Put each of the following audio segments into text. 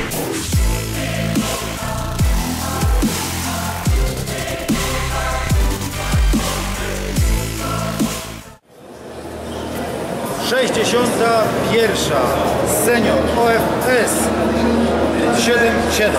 Pierwsza senior OFS 7-7.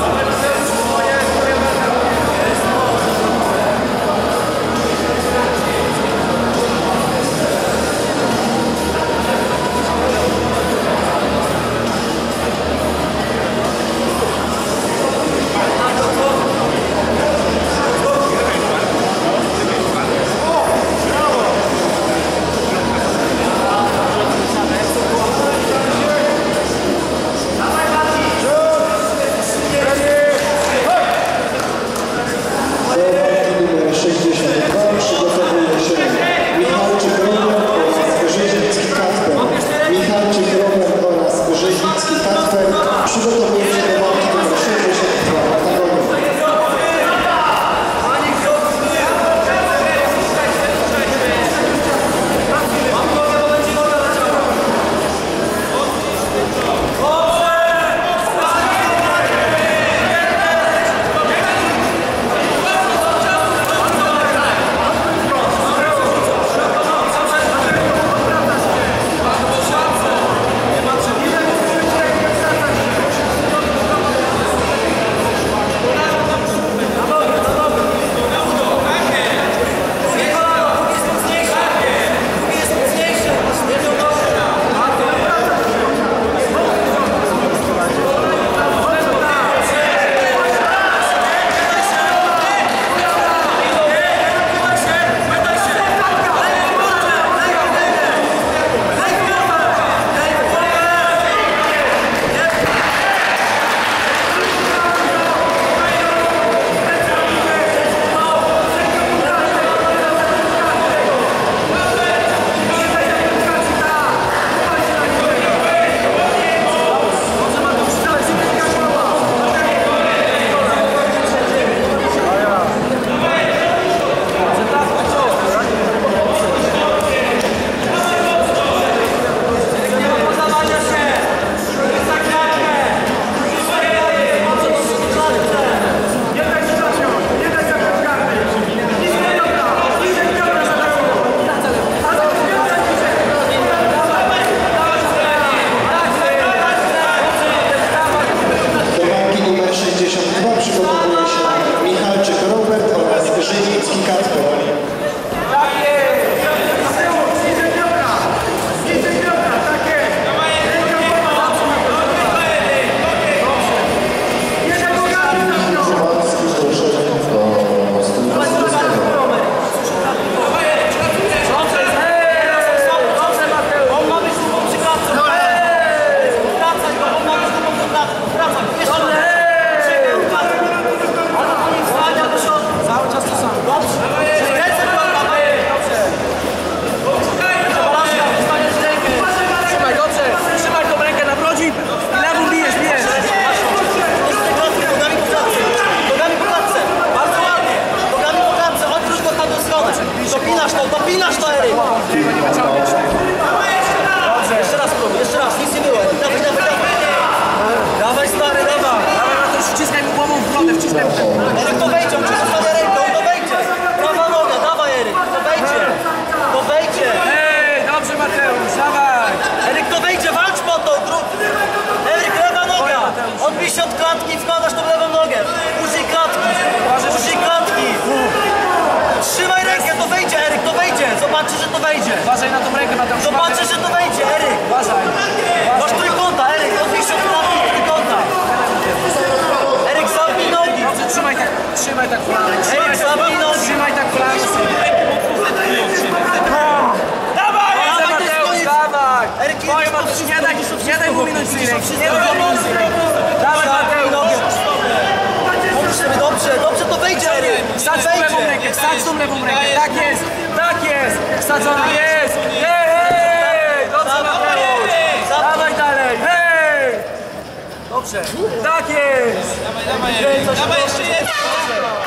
Eryk, to wejdzie, on ci zostawia ręką, to wejdzie! Prawa noga, dawaj Eryk, to wejdzie! To wejdzie! Ej, dobrze Mateusz, dawaj! Eryk, to wejdzie, walcz po to! Eryk, lewa noga! Odbij się od klatki, wkładasz tą lewą nogę! Użyj klatki! Użyj klatki! Trzymaj rękę, to wejdzie Eryk, to wejdzie! Zobaczy, że to wejdzie! Uważaj na tą rękę, Mateusz! Zobaczy, że to wejdzie, Eryk! Uważaj! Masz trójkąta, Eryk, odbij się od klatki, trójkąta! Eryk, zamknij nogi! Dobrze, trzymaj tak flanę! Eryk, zamknij nogi! Trzymaj tak flanę! Dawaj, Mateusz, dawaj! Eryk, nie daj mu minąć z ręki! Nie daj mu minąć z ręki! Dawaj, Mateusz! Pomóż sobie, dobrze, to wejdzie, Eryk! Wsadź tą lewą rękę, wsadź tą lewą rękę! Tak jest! Wsadzona jest! Hej! Dobrze, Mateusz! Dawaj dalej! Hej! Dobrze! Tak jest! Dawaj jeszcze jedno!